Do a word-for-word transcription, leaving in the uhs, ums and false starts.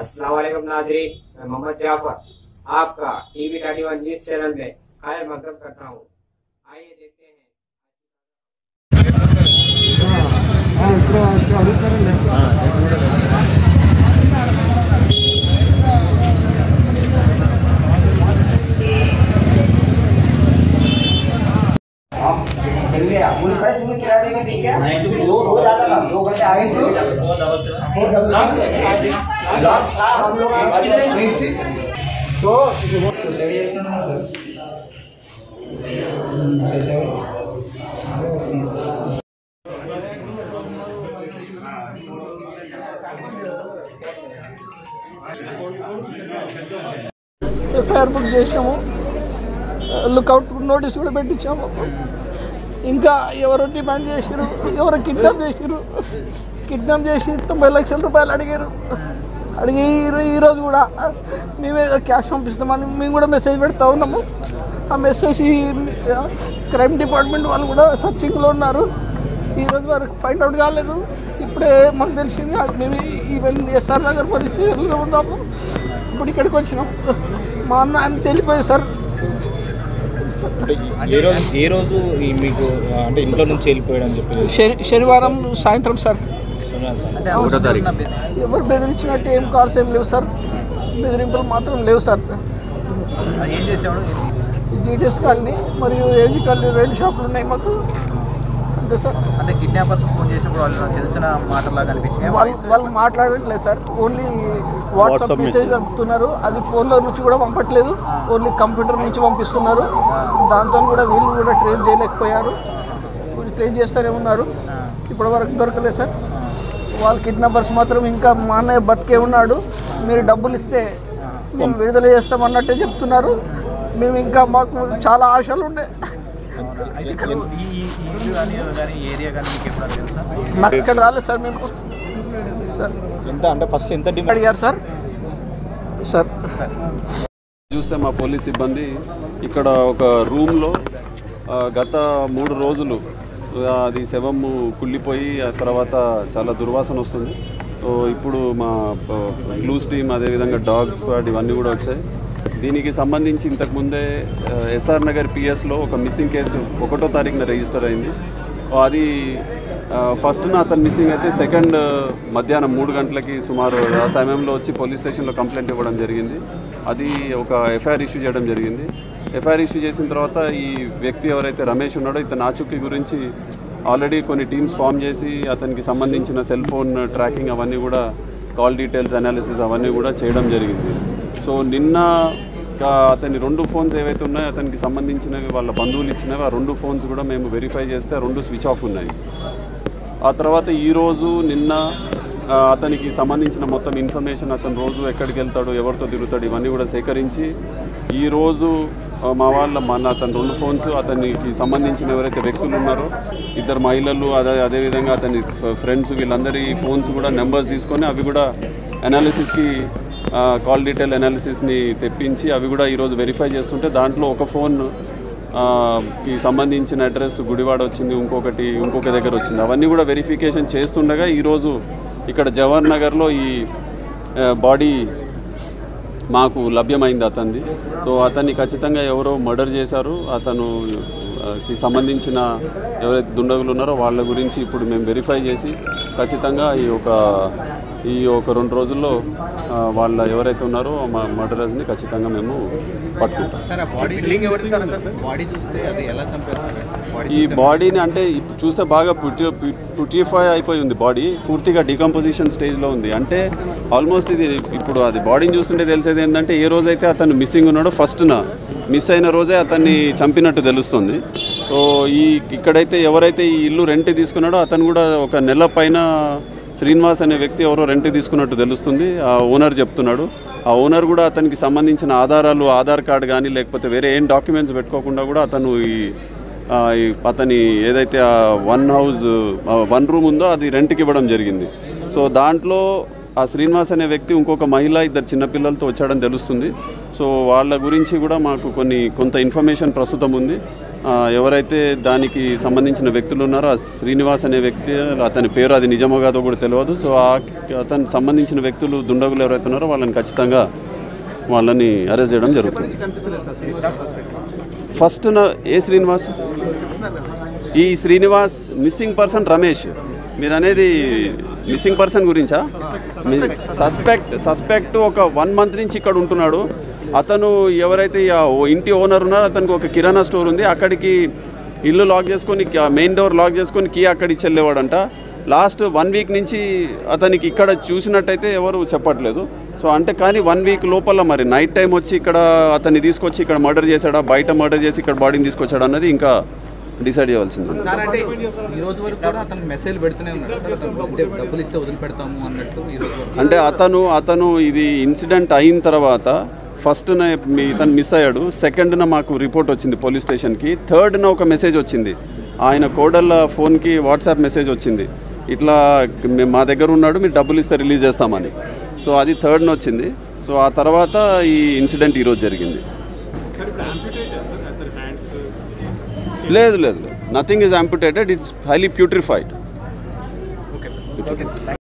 अस्सलाम वालेकुम नाज़रीन, मैं मोहम्मद जाफर आपका TV thirty one news channel में खैर मकदम करता हूँ। आइए देखते हैं। दो रोज आता था, दो घंटे आए थे हम लोग ఎఫ్ఐఆర్ బుక్ చేసినాము, లుక్అవుట్ నోటీస్ కూడా పెట్టించాము. ఇంకా ఎవరు డిమాండ్ చేసారు, ఎవరు కిడ్నాప్ చేసారు, కిడ్నాప్ చేసి తొంభై లక్షల రూపాయలు అడిగారు. అడిగి ఈరోజు కూడా మేమే క్యాష్ పంపిస్తామని మేము కూడా మెసేజ్ పెడతా ఉన్నాము. ఆ మెసేజ్ క్రైమ్ డిపార్ట్మెంట్ వాళ్ళు కూడా సర్చింగ్లో ఉన్నారు. ఈరోజు వరకు ఫైండ్ అవుట్ కాలేదు. ఇప్పుడే మాకు తెలిసింది మేము ఈవెన్ ఎస్ఆర్ నగర్ పోలీస్ స్టేషన్లో ఉన్నాము. ఇప్పుడు ఇక్కడికి వచ్చినాం. మా అన్న ఆయన తెలిపోయారు సార్. ఏ రోజు ఏ రోజు మీకు అంటే ఇంట్లో నుంచి వెళ్ళిపోయాడని చెప్పి శనివారం సాయంత్రం సార్. ఎవరు బెదిరించినట్టు ఏం కాల్స్ ఏం లేవు సార్, బెదిరింపులు మాత్రం లేవు సార్. ఏం చేసేవాడు? జీటీఎస్ కాలనీ మరియు ఏజీ కాలనీ రెండు షాపులు ఉన్నాయి మాకు, అంతే సార్. అంటే కిడ్నాపర్స్ ఫోన్ చేసినప్పుడు వాళ్ళు తెలిసిన మాటలాగా అనిపించినాయి. వాళ్ళు వాళ్ళు మాట్లాడట్లేదు సార్, ఓన్లీ వాట్సాప్ మెసేజ్ పంపుతున్నారు. అది ఫోన్లో నుంచి కూడా పంపట్లేదు, ఓన్లీ కంప్యూటర్ నుంచి పంపిస్తున్నారు. దాంతో కూడా వీళ్ళు కూడా ట్రేస్ చేయలేకపోయారు. ఇప్పుడు ట్రేస్ చేస్తూనే ఉన్నారు, ఇప్పటి వరకు దొరకలేదు సార్. వాళ్ళ కిడ్నాపర్స్ మాత్రం ఇంకా మా అన్నయ్య బతికే ఉన్నాడు, మీరు డబ్బులు ఇస్తే మేము విడుదల చేస్తామన్నట్టే చెప్తున్నారు. మేము ఇంకా మాకు చాలా ఆశలు ఉండే. నాకు ఇక్కడ రాలేదు సార్. మేము సార్ ఎంత అంటే ఫస్ట్ ఎంత డిమాండ్ అడిగారు సార్. సార్ చూస్తే మా పోలీస్ సిబ్బంది ఇక్కడ ఒక రూమ్లో గత మూడు రోజులు అది శవము కుళ్ళిపోయి ఆ తర్వాత చాలా దుర్వాసన వస్తుంది. సో ఇప్పుడు మా బ్లూస్ టీమ్ అదేవిధంగా డాగ్ స్క్వాడ్ ఇవన్నీ కూడా వచ్చాయి. దీనికి సంబంధించి ఇంతకుముందే ఎస్ఆర్ నగర్ పిఎస్లో ఒక మిస్సింగ్ కేసు ఒకటో తారీఖున రిజిస్టర్ అయింది. అది ఫస్ట్న అతను మిస్సింగ్ అయితే సెకండ్ మధ్యాహ్నం మూడు గంటలకి సుమారు ఆ సమయంలో వచ్చి పోలీస్ స్టేషన్లో కంప్లైంట్ ఇవ్వడం జరిగింది. అది ఒక ఎఫ్ఐఆర్ ఇష్యూ చేయడం జరిగింది. ఎఫ్ఐఆర్ ఇష్యూ చేసిన తర్వాత ఈ వ్యక్తి ఎవరైతే రమేష్ ఉన్నాడో ఇతను ఆచూకీ గురించి ఆల్రెడీ కొన్ని టీమ్స్ ఫామ్ చేసి అతనికి సంబంధించిన సెల్ ఫోన్ ట్రాకింగ్ అవన్నీ కూడా కాల్ డీటెయిల్స్ అనాలిసిస్ అవన్నీ కూడా చేయడం జరిగింది. సో నిన్న అతని రెండు ఫోన్స్ ఏవైతే ఉన్నాయో అతనికి సంబంధించినవి వాళ్ళ బంధువులు ఇచ్చినవి, ఆ రెండు ఫోన్స్ కూడా మేము వెరిఫై చేస్తే ఆ రెండు స్విచ్ ఆఫ్ ఉన్నాయి. ఆ తర్వాత ఈరోజు నిన్న అతనికి సంబంధించిన మొత్తం ఇన్ఫర్మేషన్, అతను రోజు ఎక్కడికి వెళ్తాడు, ఎవరితో తిరుగుతాడు, ఇవన్నీ కూడా సేకరించి ఈరోజు మా వాళ్ళ మన అతని రెండు ఫోన్స్, అతనికి సంబంధించిన ఎవరైతే వ్యక్తులు ఉన్నారో ఇద్దరు మహిళలు అదే అదేవిధంగా అతని ఫ్రెండ్స్ వీళ్ళందరి ఫోన్స్ కూడా నెంబర్స్ తీసుకొని అవి కూడా అనాలిసిస్కి కాల్ డీటెయిల్ అనాలిసిస్ని తెప్పించి అవి కూడా ఈరోజు వెరిఫై చేస్తుంటే దాంట్లో ఒక ఫోన్ కి సంబంధించిన అడ్రస్ గుడివాడ వచ్చింది, ఇంకొకటి ఇంకొక దగ్గర వచ్చింది. అవన్నీ కూడా వెరిఫికేషన్ చేస్తుండగా ఈరోజు ఇక్కడ జవహర్ నగర్లో ఈ బాడీ మాకు లభ్యమైంది అతనిది. సో అతన్ని ఖచ్చితంగా ఎవరో మర్డర్ చేశారు. అతను కి సంబంధించిన ఎవరైతే దుండగులు ఉన్నారో వాళ్ళ గురించి ఇప్పుడు మేము వెరిఫై చేసి ఖచ్చితంగా ఈ ఒక ఈ ఒక రెండు రోజుల్లో వాళ్ళ ఎవరైతే ఉన్నారో మా మర్డరర్స్ని ఖచ్చితంగా మేము పట్టుకుంటాం. ఈ బాడీని అంటే చూస్తే బాగా పుట్టి పుట్రిఫై అయిపోయి ఉంది. బాడీ పూర్తిగా డికంపోజిషన్ స్టేజ్లో ఉంది. అంటే ఆల్మోస్ట్ ఇది ఇప్పుడు అది బాడీని చూస్తుంటే తెలిసేది ఏంటంటే ఏ రోజైతే అతను మిస్సింగ్ ఉన్నాడో ఫస్ట్న మిస్ అయిన రోజే అతన్ని చంపినట్టు తెలుస్తుంది. సో ఈ ఇక్కడైతే ఎవరైతే ఈ ఇల్లు రెంట్ తీసుకున్నాడో అతను కూడా ఒక నెల పైన శ్రీనివాస్ అనే వ్యక్తి ఎవరో రెంట్ తీసుకున్నట్టు తెలుస్తుంది. ఆ ఓనర్ చెప్తున్నాడు. ఆ ఓనర్ కూడా అతనికి సంబంధించిన ఆధారాలు, ఆధార్ కార్డు కానీ లేకపోతే వేరే ఏం డాక్యుమెంట్స్ పెట్టుకోకుండా కూడా అతను ఈ అతని ఏదైతే ఆ వన్ హౌస్ వన్ రూమ్ ఉందో అది రెంట్కి ఇవ్వడం జరిగింది. సో దాంట్లో ఆ శ్రీనివాస్ అనే వ్యక్తి ఇంకొక మహిళ ఇద్దరు చిన్నపిల్లలతో వచ్చాడని తెలుస్తుంది. సో వాళ్ళ గురించి కూడా మాకు కొన్ని కొంత ఇన్ఫర్మేషన్ ప్రస్తుతం ఉంది. ఎవరైతే దానికి సంబంధించిన వ్యక్తులు ఉన్నారో ఆ శ్రీనివాస్ అనే వ్యక్తి, అతని పేరు అది నిజమో కాదో కూడా తెలియదు. సో అతనికి సంబంధించిన వ్యక్తులు దుండగులు ఎవరైతే ఉన్నారో వాళ్ళని ఖచ్చితంగా వాళ్ళని అరెస్ట్ చేయడం జరుగుతుంది. First A Srinivas? ఈ శ్రీనివాస్ మిస్సింగ్ పర్సన్ రమేష్. మీరు అనేది మిస్సింగ్ పర్సన్ గురించా? సస్పెక్ట్ సస్పెక్ట్ ఒక వన్ మంత్ నుంచి ఇక్కడ ఉంటున్నాడు. అతను ఎవరైతే ఇంటి ఓనర్ ఉన్నారో అతనికి ఒక కిరాణా స్టోర్ ఉంది, అక్కడికి ఇల్లు లాక్ చేసుకొని మెయిన్ డోర్ లాక్ చేసుకొని కీ అక్కడికి చెల్లేవాడంట. లాస్ట్ వన్ వీక్ నుంచి అతనికి ఇక్కడ చూసినట్టయితే ఎవరు చెప్పట్లేదు. సో అంటే కానీ వన్ వీక్ లోపల మరి నైట్ టైం వచ్చి ఇక్కడ అతన్ని తీసుకొచ్చి ఇక్కడ మర్డర్ చేశాడా, బయట మర్డర్ చేసి ఇక్కడ బాడీని తీసుకొచ్చాడా అన్నది ఇంకా డిసైడ్ చేయవలసింది. సార్ అంటే ఈ రోజు వరకు కూడా అతను మెసేజ్ పెడుతూనే ఉన్నాడు సార్, అంటే డబ్బులు ఇస్తే వదిలిపెడతాము అన్నట్టు ఈ రోజు వరకు. అంటే అతను అతను ఇది ఇన్సిడెంట్ అయిన తర్వాత ఫస్ట్న ఇతను మిస్ అయ్యాడు, సెకండ్న మాకు రిపోర్ట్ వచ్చింది పోలీస్ స్టేషన్కి, థర్డ్న ఒక మెసేజ్ వచ్చింది ఆయన కోడళ్ళ ఫోన్కి వాట్సాప్ మెసేజ్ వచ్చింది, ఇట్లా మా దగ్గర ఉన్నాడు మీరు డబ్బులు ఇస్తే రిలీజ్ చేస్తామని. సో అది థర్డ్న వచ్చింది. సో ఆ తర్వాత ఈ ఇన్సిడెంట్ ఈరోజు జరిగింది. లేదు లేదు nothing is amputated, it's highly putrefied.